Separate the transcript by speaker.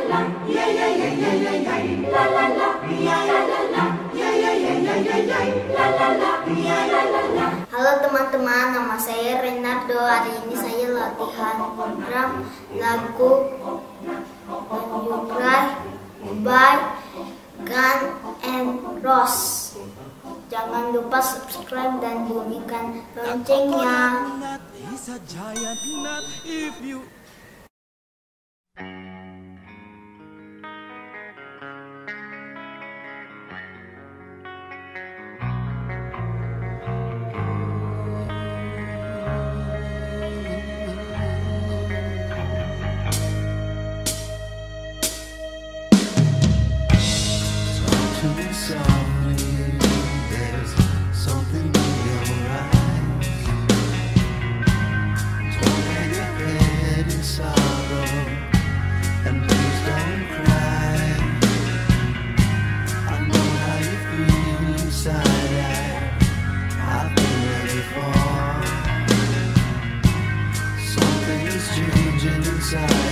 Speaker 1: Halo teman-teman, nama saya Renardo. Hari ini saya latihan drum lagu When You Cry by Gun and Rose. Jangan lupa subscribe dan bunyikan loncengnya.
Speaker 2: There's something in your eyes. Don't hang your head in sorrow, and please don't cry. I know how you feel inside. I've been there before. Something is changing inside.